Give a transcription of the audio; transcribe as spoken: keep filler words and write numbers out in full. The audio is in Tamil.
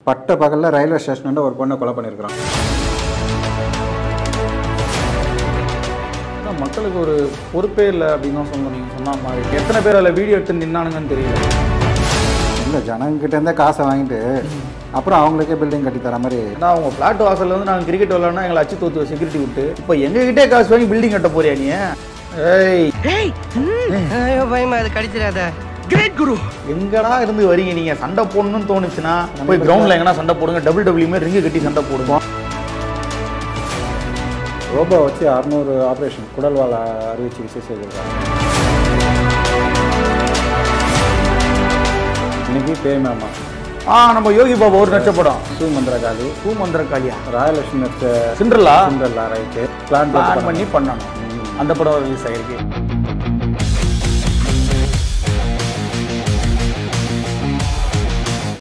பட்ட பகல்ல ரயில்வே ஸ்டேஷன்ல ஒரு பொண்ணை கொலை பண்ணியிருக்கான். மக்களுக்கு ஒரு பொறுப்பே இல்லை அப்படின்னு தான் சொல்லணும். நீங்கள் சொன்ன மாதிரி எத்தனை பேர் அதில் வீடியோ எடுத்து நின்னானுங்கன்னு தெரியல. இல்லை, ஜனங்கிட்ட இருந்தே காசை வாங்கிட்டு அப்புறம் அவங்களுக்கே பில்டிங் கட்டி தர மாதிரி. ஏன்னா அவங்க ஃப்ளாட் வாசலில் வந்து நாங்கள் கிரிக்கெட் விளாட்னா எங்களை அச்சு தோத்து செக்யூரிட்டி விட்டு இப்போ எங்ககிட்டே காசு வாங்கி பில்டிங் கட்ட போறியா நீ? ஏய் பயமா அது கடிச்சிடாத. கிரேட் குரு, எங்கடா இருந்து வரீங்க நீங்க? சண்டை போடணும்னு தோணுச்சுன்னா போய் கிரவுண்ட்ல எங்கன்னா சண்டை போடுங்க. டபுள் டபுள்யூமே ரிங்கு கட்டி சண்டை போடுங்க. ரோபோ வச்சு அறுநூறு ஆப்ரேஷன் குடல்வால் அறுவை சிகிச்சை செய்திருக்காங்க. இன்னைக்கு பேமேமா ஆ நம்ம யோகி பாபா ஒரு நட்ச படம் சூ மந்திரகாளி பூ மந்திர காளியா ராயலட்சுமி நடிச்ச Cinderella Cinderella right plan plan பண்ணி பண்ணணும். அந்த படம் ரிலீஸ் ஆகிருக்கு.